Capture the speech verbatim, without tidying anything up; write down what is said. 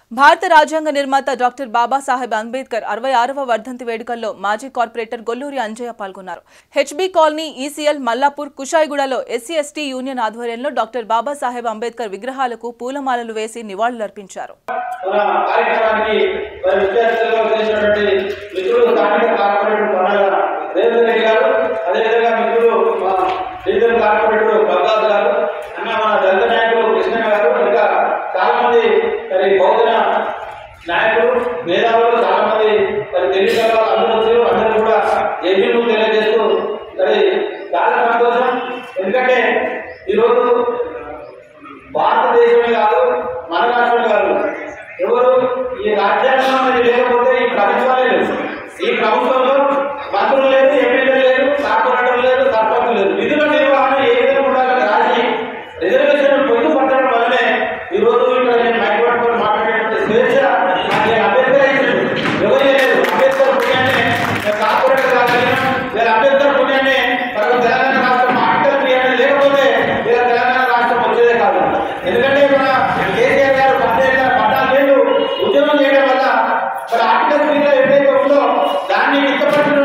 భారత రాజ్యాంగ నిర్మాత డాక్టర్ బాబాసాహెబ్ అంబేద్కర్ అరవై ఆరవ వర్ధంతి వేడుకల్లో మాజీ కార్పొరేటర్ గొల్లూరి అంజయ్య పాల్గొన్నారు. హెచ్బీ కాలనీ, ఈసీఎల్, మల్లాపూర్, కుషాయిగూడలో ఎస్సీ ఎస్టీ యూనియన్ ఆధ్వర్యంలో డాక్టర్ బాబాసాహెబ్ అంబేద్కర్ విగ్రహాలకు పూలమాలలు వేసి నివాళులర్పించారు. నాయకులు మేధావులు చాలా మంది మరి తెలియజేయాలి అందరూ వచ్చారు. అందరూ కూడా ఎన్నో తెలియజేస్తూ మరి చాలా సంతోషం. ఎందుకంటే ఈరోజు భారతదేశమే కాదు, మన రాష్ట్రమే కాదు, ఎవరు ఈ రాజ్యాంగం అనేది లేకపోతే ఈ ప్రభుత్వాలే లేదు. ఈ ప్రభుత్వంలో మంత్రులు లేదు, ఎమ్మెల్యేలు లేదు, కార్పొరేటర్లు లేదు, సర్పంచులు లేదు. విధుల నిర్వహణ ఏ విధంగా ఉండాలని రాసి రిజర్వేషన్ పొందు పట్టడం వల్లనే ఈరోజు ఇక్కడ నేను మైక్ పట్టుకొని మాట్లాడేటువంటి స్వేచ్ఛ అంబేద్కర్ ఇచ్చాడు. ఎవరు లేదు. అంబేద్కర్ పుణ్యాన్ని కార్పొరేటర్ కాగలిగిన వీళ్ళ అంబేద్కర్ పుణ్యాన్ని మనకు తెలంగాణ రాష్ట్రం ఆర్టికల్ త్రీ అనేది లేకపోతే వీళ్ళ తెలంగాణ రాష్ట్రం వచ్చేదే కాదు. ఎందుకంటే మన కేసీఆర్ గారు పద్దెనిమిది పద్నాలుగు ఏళ్ళు ఉద్యమం చేయడం వల్ల మరి ఆర్టికల్ త్రీలో ఏదైతే ఉందో దాన్ని ఇష్టపడిన